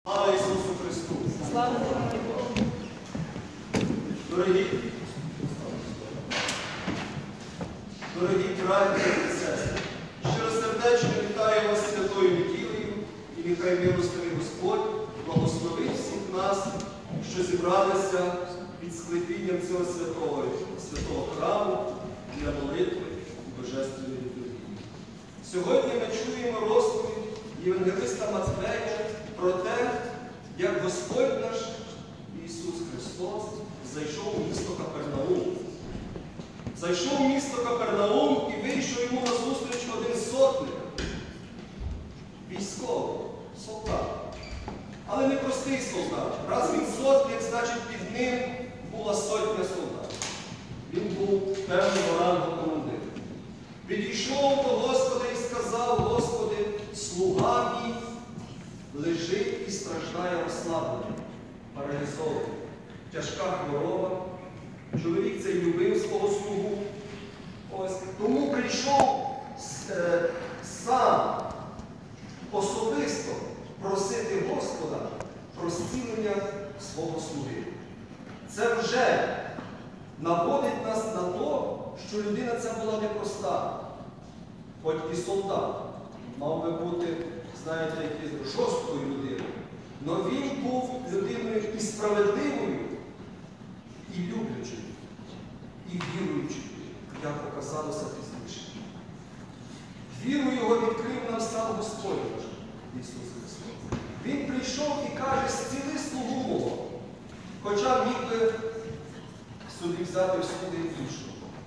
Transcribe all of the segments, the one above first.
Слава Ісусу Христу! Слава Богу! Дорогі браті і сестри, щиросердечно вітаю вас святою неділею і нехай милостивий Господь благословить всіх нас, що зібралися під склепінням цього святого храму для молитви і божественної літургії. Сьогодні ми чуємо розповідь євангелиста Матфея про те, як Господь наш Ісус Христос зайшов у місто Капернаум. Зайшов у місто Капернаум і вийшов йому назустріч один сотник, військовий, солдат. Але не простий солдат. Раз він сотник, значить під ним була сотня солдат. Він був певного рангу командир. Підійшов до Господа і сказав: Господи, слуга мій лежить і страждає ослаблений, паралізований, тяжка хвороба. Чоловік цей любив свого слугу. Тому прийшов сам особисто просити Господа про зцілення свого слуги. Це вже наводить нас на те, що людина ця була непроста. Хоч і солдат мав би бути, знаєте, жорсткою людиною. Але він був людиною і справедливою, і люблячою, і віруючою, як показалося пізніше. Віру його відкрив нам сам Господь наш Ісус Христос. Він прийшов і каже: зціли слугу мого. Хоча міг би собі взяти в слуги іншого.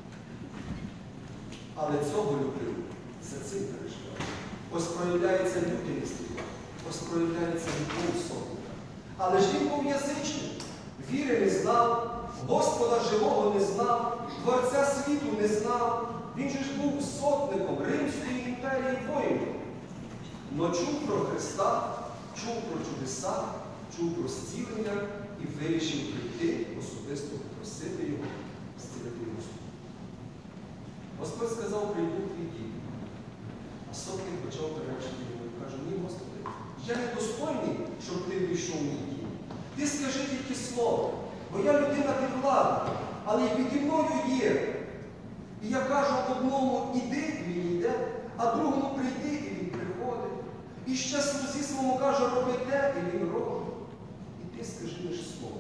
Але цього любив, за цим переживав. Ось проявляється людяність його, ось проявляється любов сотника. Але ж він був язичник, віри не знав, Господа живого не знав, Творця світу не знав. Він же ж був сотником Римської імперії воїнів. Но чув про Христа, чув про чудеса, чув про зцілення і вирішив прийти особисто попросити його зцілити його слугу. Господь сказав: прийду, прийди. А сотник почав перечити його і каже: ні, Господи, я не достойний, щоб ти війшов в мій дім. Ти скажи тільки слово, бо я людина підвладна, але і піді мною є. І я кажу одному: іди, і він йде, а другому: прийди, і він приходить. І ще слузі своєму кажу: роби те, і він робить. І ти скажи лише слово.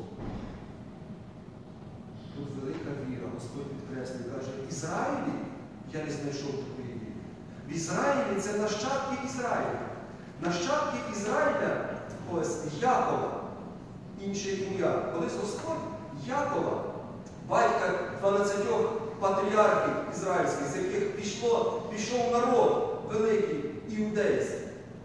Тут велика віра. Господь підкреслює, каже: Ізраїлі я не знайшов такої віри. В Ізраїлі це нащадки Ізраїля. Нащадки Ізраїля, ось Якова, інше ім'я. Колись Господь Якова, батька 12 патріархів ізраїльських, з яких пішов народ великий іудейський.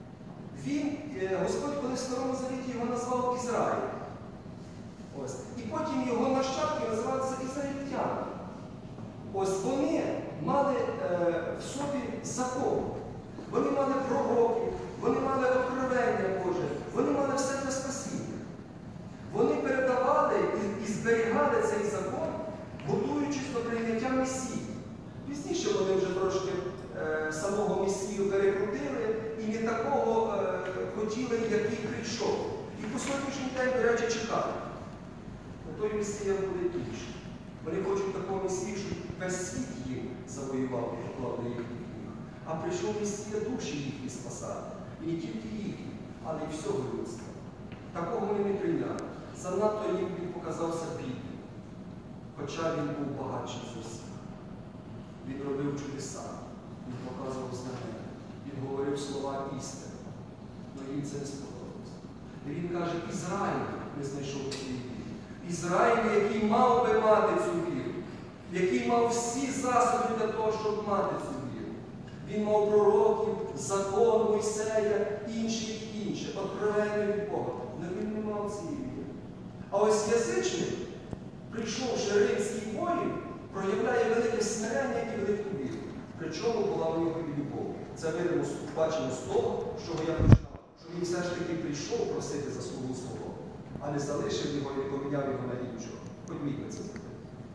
Господь колись в Старому Завіті його назвав Ізраїль. Ось. І потім його нащадки називаються ізраїльтяни. Ось вони мали в собі закон. Вони мали пророків, вони мали откровення Боже, вони мали все для спасіння. Вони передавали і зберігали цей закон, готуючись до прийняття Месії. Пізніше вони вже трошки самого Месію перекрутили і не такого хотіли, який прийшов. І по сьогоднішній день, до речі, чекають. Той Месія буде інший. Вони хочуть такого Месії, щоб весь світ їм завоював і поклав на їхніх ніг. А прийшов Месія душі їхні спасати. І не тільки їхні, але й всього людства. Такого вони не прийняли. Занадто їм він показався бідним. Хоча він був багатший за всіх. Він робив чудеса, він показував знамення, він говорив слова істини. Але їм це не сподобалося. І він каже: Ізраїль не знайшов цієї віри. Ізраїль, який мав би мати цю віру, який мав всі засоби для того, щоб мати цю віру. Він мав пророків, закон Мойсея, інше, откровення від Бога. Але він не мав цієї віри. А ось язичник, прийшовши римський воїн, проявляє велике смирення і велику віру. Причому була в нього і любов. Це видимо, бачимо з того, що я починав, що він все ж таки прийшов просити за слугу свого, а не залишив його і поміняв його на іншого. Хоч міг би це зробити.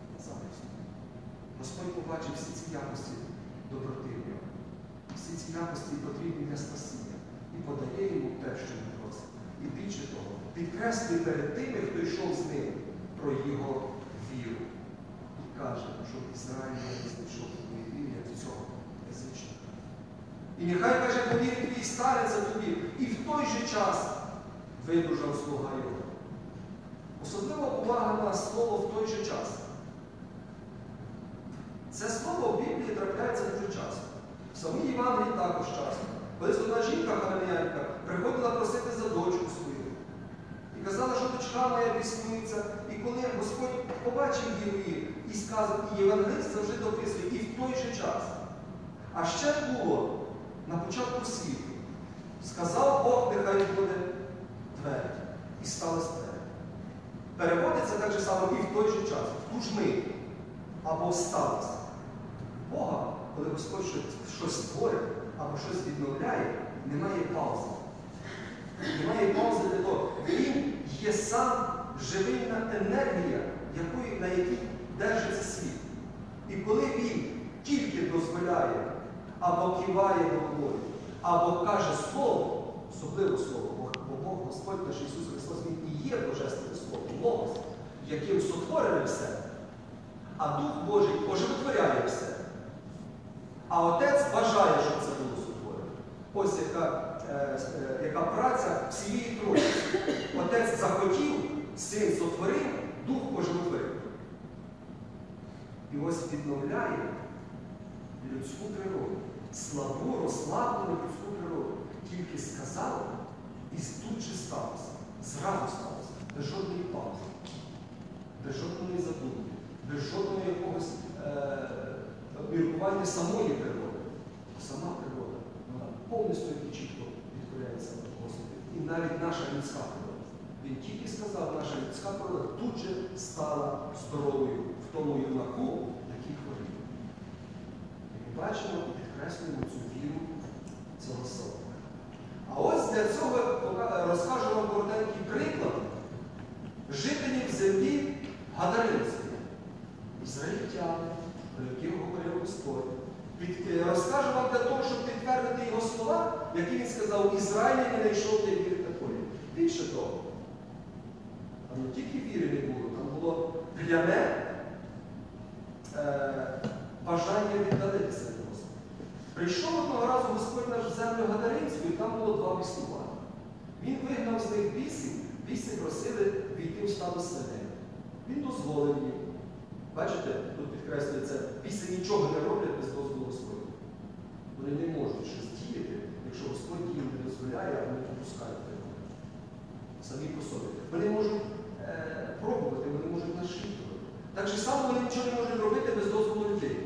Господь побачив всі ці якості доброти в нього. Всі ці якості потрібні для спасіння. І подає йому те, що він просить. І більше підкреслює перед тими, хто йшов з ним, про його віру. І каже, що Ізраїль не знайшов твою віру, як цього язичника. І нехай, каже, повір твій станеться тобі, і в той же час видужав слуга його. Особлива увага на слово «в той же час». Це слово в Біблії трапляється дуже часто. В самій Євангелії також часто. Колись одна жінка хананеянка приходила просити за дочку свою. І казала, що дочка моя біснується. І коли Господь побачив її і сказав, і євангелист завжди дописує, і в той же час. А ще було на початку світу. Сказав Бог, нехай буде двері. І сталося двері. Переводиться так же само і в той же час, в ту ж мить. Або сталося. Бога, коли Господь щось створить, або щось відновляє, немає паузи. Немає паузи для того. Він є сам живильна енергія, на якій держиться світ. І коли він тільки дозволяє, або киває головою, або каже слово, особливе слово, бо Бог, Господь наш Ісус Христос, Він і є Божественне Слово, Логос, яким сотворене все, а Дух Божий оживотворяє все. А Отець бажає, щоб це було сотворене. Ось яка праця всієї Тройці. Отець захотів, Син сотворив, Дух оживотворив. І ось відновляє людську природу. Слабу, розслаблену людську природу. Тільки сказав, і тут же сталося. Зразу сталося. Без жодної паузи. Без жодної задумки. Без жодного якогось міркування самої природи. Сама природа, вона повністю і чітко відкоряється Господу. І навіть наша людська природа. Він тільки сказав, наша людська природа тут же стала здоровою в тому юнаку, який хворів. І ми бачимо і підкреслюємо цю віру цього слова. А ось для цього розкажу вам коротенький приклад жителів землі Гадаринської. Ізраїльтяни, про яких говорив Господь. Розкажу вам для того, щоб підтвердити його слова, які він сказав, Ізраїль не знайшов для віри такої. Більше того, там не тільки віри не було, там було пляне бажання віддалитися від Господа. Прийшов одного разу Господь наш в землю Гадаринську, і там було два віслювання. Він вигнав з них бісів, біси просили війти в стадо свиней. Він дозволив їм. Бачите, тут підкреслюється, біси нічого не роблять без дозволу Господа. Вони не можуть щось діяти, якщо Господь їм не дозволяє, а вони допускають його. Самі по собі. Вони можуть пробувати, вони можуть наслідувати. Так же само вони нічого не можуть робити без дозволу людей.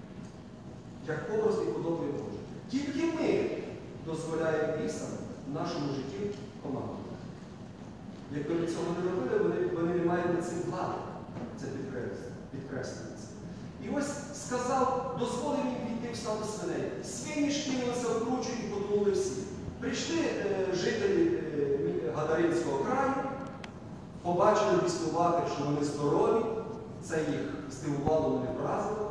Як образ і подобає Боже. Тільки ми дозволяємо бісам в нашому житті командувати. Як вони цього не робили, вони не мають над цим влади. Це підкреслюється. І ось сказав, дозволив їм війти в стадо свиней. Свині ж кинулися в кручу і потонули всі. Прийшли жителі Гадаринського краю, побачили віслювати, що вони здорові, це їх здивувало, вони вразило,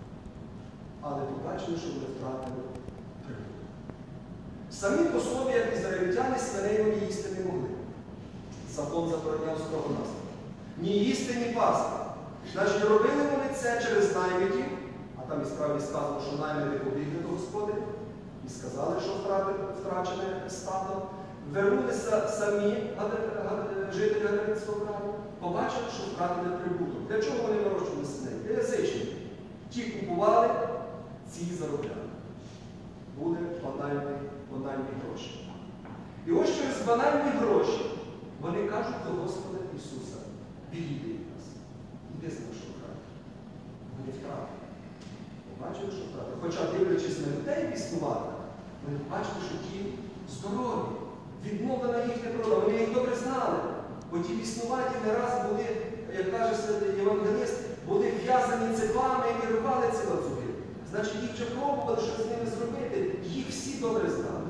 але побачили, що вони втратили прибуток. Самі по собі, як ізраїльтяни, свиней вони їсти не могли. Закон забороняв строго наслідок. Ні їсти, ні пасти. Значить, робили вони це через наймитів, а там і справді сказано, що наймити побігли до Господи, і сказали, що втрачене стадо. Вернулися самі жителі Гадаринського краю, побачили, що втратили прибуток. Для чого вони вирощували свиней? Для язичників. Ті купували, ці заробляли. Буде банальні гроші. І ось через банальні гроші вони кажуть до Господа Ісуса, відійди від нас, іди з нашого краю. Вони втратили. Побачили, що втратили. Хоча, дивлячись на людей піснувати, вони бачили, що ті здорові, відмовлена їхня природа, вони їх добре знали. Бо ті піснуваті не раз були, як каже святий євангелист, були в'язані цепами і рвали ці ланцюги. Значить, їх вже пробували, що з ними зробити, їх всі добре знали.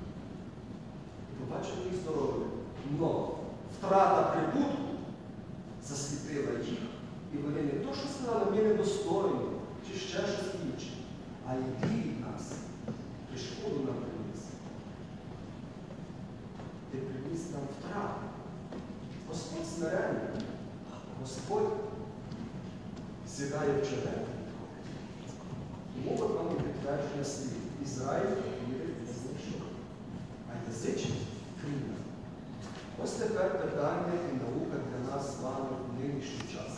І побачили їх здоровими. Но втрата прибутку засліпила їх. І вони не то, що сказали, ми недостойні, чи ще щось інше. А йди від нас, ти шкоду нам приніс. Ти приніс нам втрату. смиренні, Господь сідає в череп. Тому от вам і підтвердження слів. Ізраїль вірить не знайшов, а язичник крім. Ось тепер питання і наука для нас з вами в нинішній час.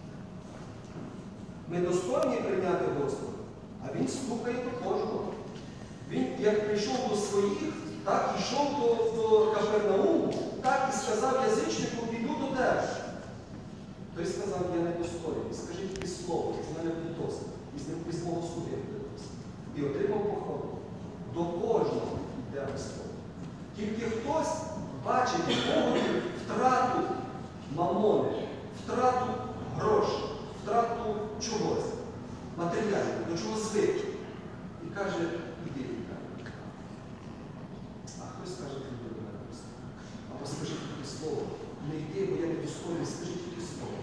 Ми достойні прийняти Господа, а Він слухає до кожного. Він, як прийшов до своїх, так і йшов до Капернауму, так і сказав язичнику, піду до тебе. Той сказав, я не достойний. Скажіть тільки слово, з мене буде досить. Із мого суду буде досить. І отримав похвалу. До кожного йде Господь. Тільки хтось бачить в Богові втрату мамони, втрату грошей, втрату чогось матеріального, до чого звик. І каже, іди від мене. А хтось каже, іди до мене. Або скажи тільки слово. Не йди, бо я не достойний, скажи тільки слово.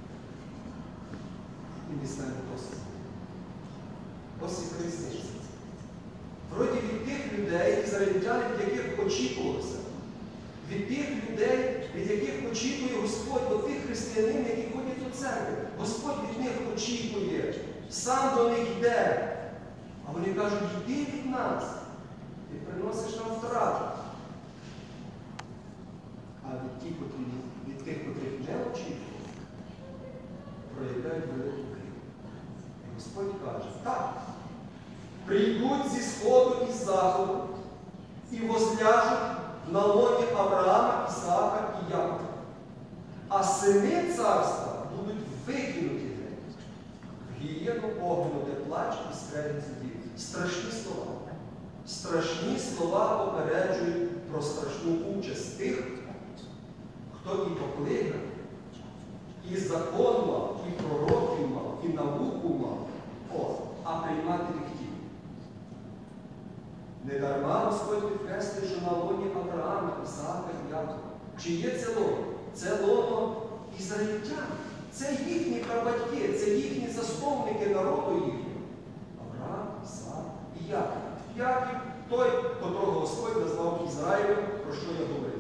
І не стане досить. Ось і різниця. Вроді від тих людей, ізраїльтян, від яких очікувалося, від тих людей, від яких очікує Господь, до тих християнин, які ходять до церкви. Господь від них очікує, сам до них йде. А вони кажуть, йди від нас, ти приносиш нам втрату. А від тих, котрих не очікували, проявляють велику крив. І Господь каже, так, прийдуть зі сходу і з заходу і возляжуть на лоні Авраама, Ісаака і Якова. А сини царства будуть викинуті геть. В гієну огню, де плач і скрегіт зубів. Страшні слова. Страшні слова попереджують про страшну участь тих, хто і покликав, і закон мав, і пророків мав, і науку мав, а приймати не хотів. Недарма Господь підкреслює, що на лоні Авраама, Ісаака і Якова. Чи є це лоно? Це лоно ізраїльтян. Це їхні прабатьки, це їхні засновники народу їхнього. Авраам, Ісаак і Яків. Яків той, котрого Господь назвав Ізраїлем, про що я говорив.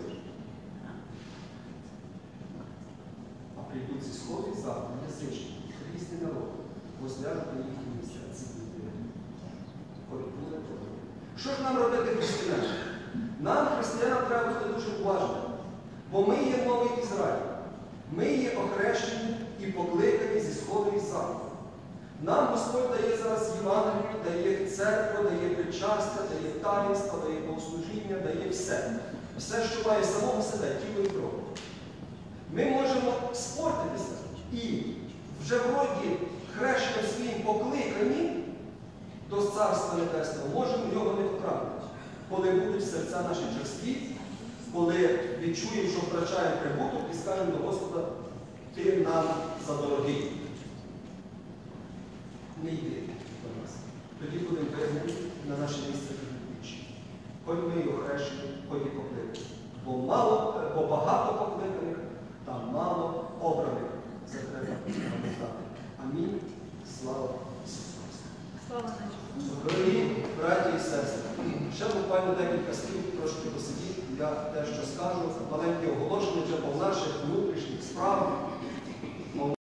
А прийдуть зі сходу і заходу, язичні, різні народи, возляжуть на їхні місця. Ці люди. Що ж нам робити християнам? Нам, християнам, треба бути дуже уважними. Бо ми є новий Ізраїль. Ми є охрещені і покликані зі сходу і з заходу. Нам Господь дає зараз Євангелію, дає церкву, дає причастя, дає таїнство, дає богослужіння, дає все. Все, що має самого себе, тіло і кров. Ми можемо спортитися і вже вроді хрещенням своїм покликані до Царства Небесного, можемо його не втратити. Коли будуть серця наші черстві, коли відчуємо, що втрачаємо прибуток і скажемо до Господа, ти нам задорогий. Не йди до нас. Тоді будемо вигнані на наше місце вічі. Хоч ми його хрещені, хоч і покликані. Бо багато покликаних, там мало обраних. Це треба пам'ятати. Амінь. Слава Ісусу Христу. Слава нашому. Дорогі браті і сестри, ще буквально декілька слів, трошки посидіть, я те, що скажу, маленьке оголошення вже по наших внутрішніх справах.